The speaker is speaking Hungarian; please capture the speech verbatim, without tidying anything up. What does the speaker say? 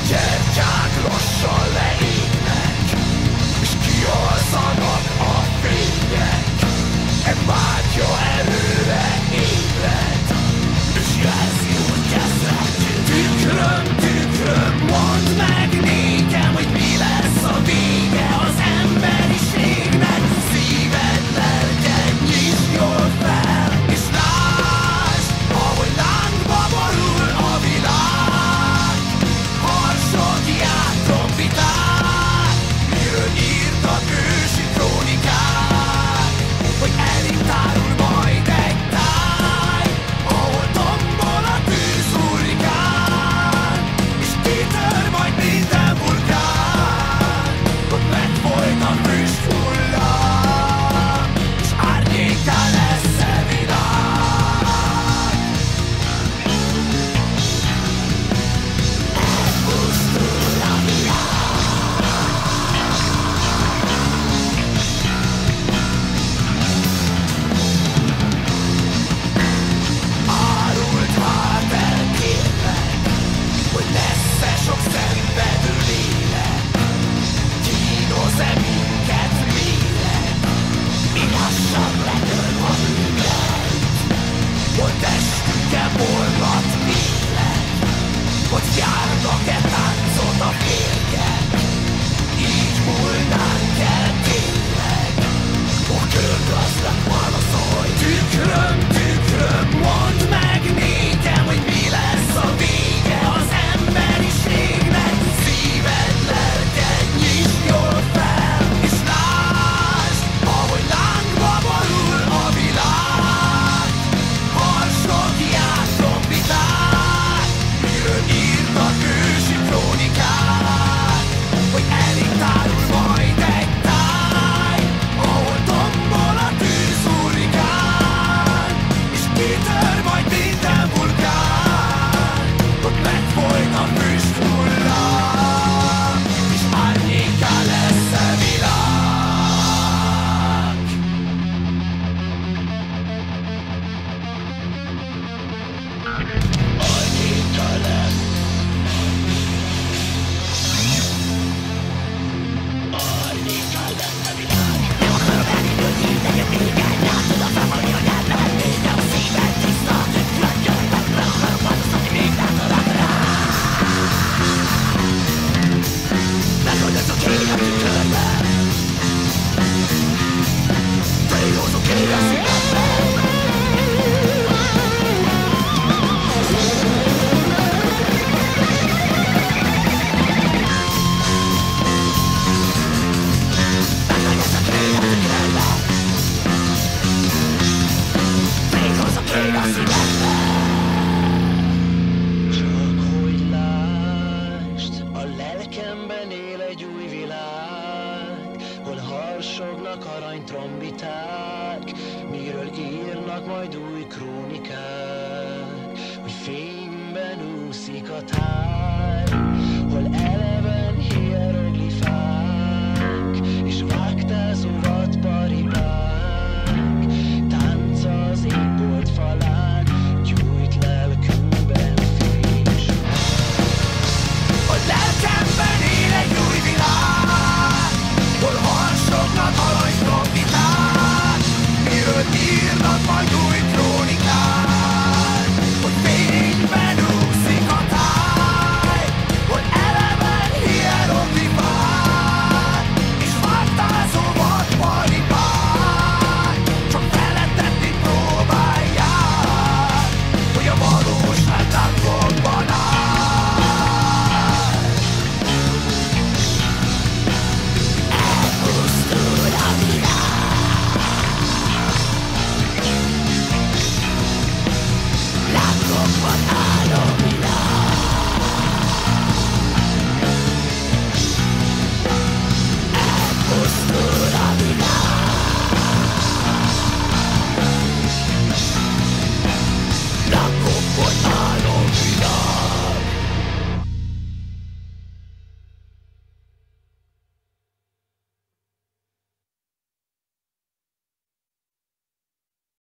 Gyertyák lassan leégnek, és kialszanak a fények. E vágya erőre ébred, és jelzi, hogy kezdhetünk. Tükröm, tükröm, mondd meg nékem, hogy mi lesz a vége az emberiségnek. Szíved, lelked, nyisd jól fel, és lásd, ahogy lángba borul a világ. Harsogják trombiták, miről írtak ősi krónikák, hogy elénk tárul majd egy táj, ahol tombol a tűz hurrikán, és kitör majd minden vulkán, hogy megfolyt a füsthullám, és árnyékká lesz a világ. Elpusztul a világ. Árult hát el, kérlek, hogy lesz-e sok szenvedő lélek. Kínoz-e minket lélek, mi lassan letör a bűneit, hogy testünken borlat lélek, hogy járnak-e táncot a férgek. Így múlnánk el tényleg, a körgazdag válaszolj. Tükröm, tükröm, mondd meg nékem, hogy mi lesz a vége az emberiségnek. Szíved, lelked, nyisd jól fel, és lásd, ahogy lángba borul a világ. Harsogják trombiták, miről írtak ősi krónikák, hogy elénk tárul majd egy táj, ahol tombol a tűz hurrikán, és kitör majd minden vulkán, hogy megfolyt a füsthullám, és árnyékká lesz a világ. Árnyékká lesz. Árnyékká lesz a világ. Nem akarok elindulni, legyen vége. Látod a felvalni, hogy el lehet nézni, a szíved tiszta. Tükrödjön, meg le akarok változtatni, még látod rá. Megoldozok én a tükörben, felhozok én a szívemben. Megoldozok én a tükörben, felhozok én a szívemben. Csak hogy lásd, a lelkemben él egy új világ, hol harsognak aranytrombiták, miről írnak majd új krónikák, hogy fényben úszik a táj.